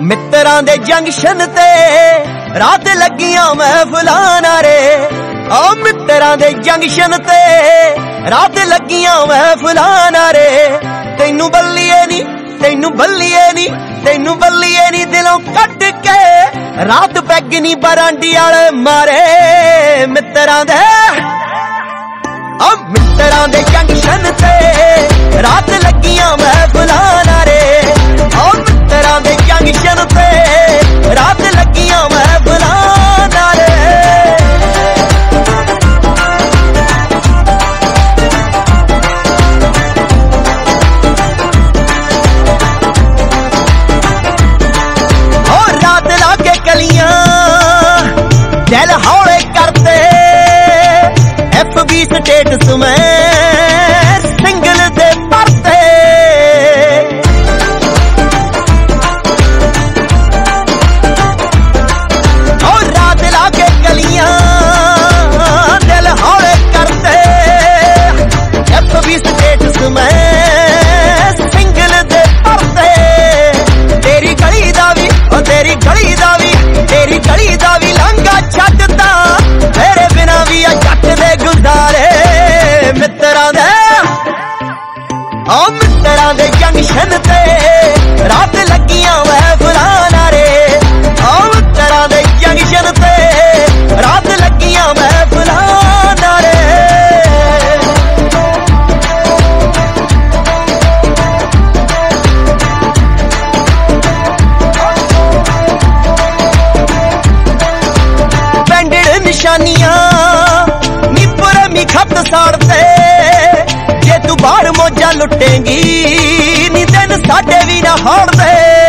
मित्रां दे junction ते रात लगियां महफिलां नारे। ओ मित्रां दे जंक्शन ते रात लगियां महफिलां नारे। तैनू बल्लिए नी, तैनू बल्लिए नी, तैनू बल्लिए नी दिलों कट के रात पैग नी बरांडी आले मारे। मित्रां दे मित्रां दे जंक्शन ते रात लगियां महफिलां नारे। मित्रां दे जंक्शन ते रात लगियां महफिलां नारे। रात लाके कलियां दिल हौले करते FB स्टेटस में सिंगल दे पढ़ते। और रात लाके गलियां दिल हौले करते FB स्टेटस में सिंगल दे पढ़ते। तेरी गली दा भी और तेरी गली दा भी, तेरी गली दा भी लांगा छड्डदा तेरे बिना भी जट दे गुजारे। मित्रां दे मित्रां दे जंक्शन ते रात लगियां महफिलां नारे। मित्रां दे जंक्शन ते रात लगियां महफिलां नारे। बैंडेड निशानियां नी पुरमी खत साड़ते। जे तू बाहर मौजा लुटेंगी नी दिन साडे भी ना हारदे।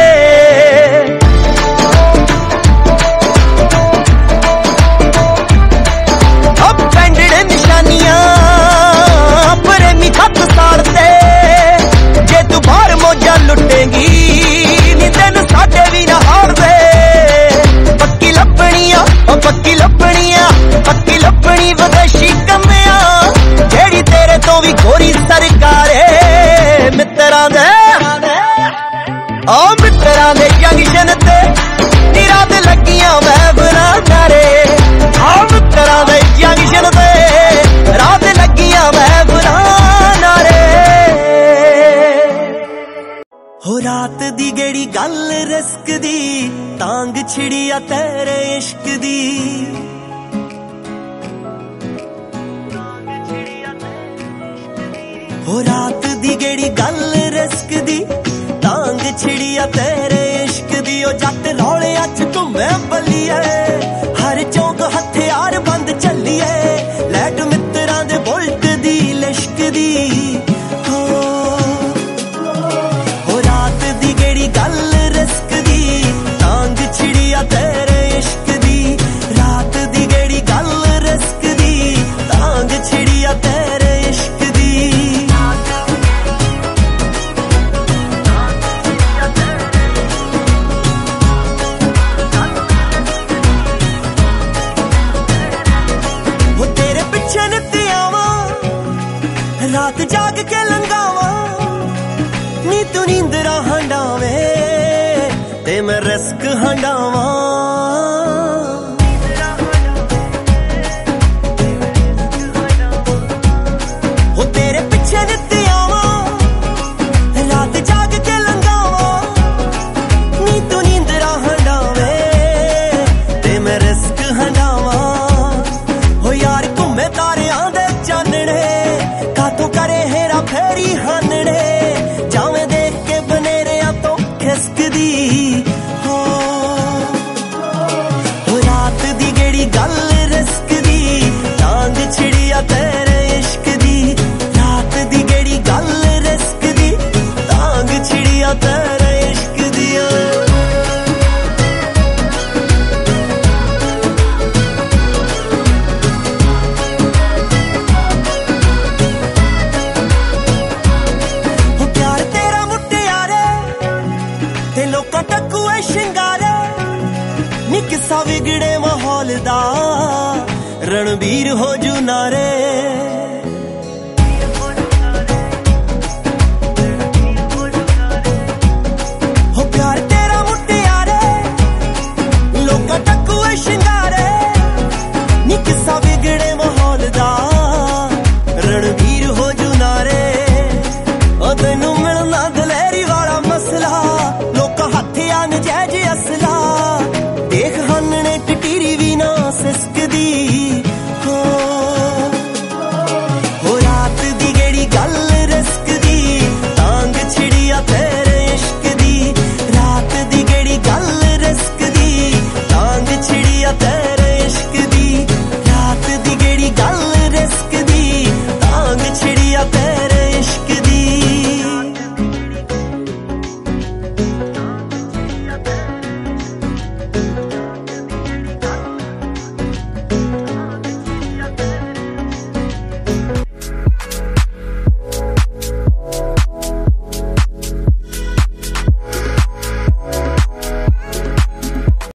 बैंडेड निशानियां पुरमी खत साड़ते। जे तू बाहर मौजा लुटेंगी नी दिन साडे भी ना हारदे। पक्की लपनियां पक्की लपनियां पक्की लपनी विदेशी कमियां जेड़ी तेरे तो भी गोरी सरकारे। मित्रां दे मित्रां दे जंक्शन ते नी रात लगियां महफिलां नारे। मित्रां दे जंक्शन ते रात लगियां महफिलां नारे। हो रात दी गेड़ी गल रिस्क दी तांग छिड़िया तेरे इश्क दी। हो रात दी गेड़ी गल रिस्क दी तांग छिड़िया तेरे इश्क दी। ओ जट रौले अच घूमे बल्लिए हर चौक हथियार बंद चलिए। लैट मित्रां दे बुलट दी लिश्क दी। हो रात दी गेड़ी गल रिस्क दी तांग छिड़िया तेरे इश्क दी। रात दी गेड़ी गल रिस्क दी तांग छिड़िया तेरे इश्क दी। रात जाग के लंगावा नी तू नींदरा हंडावे ते मैं रिस्क हंडावा।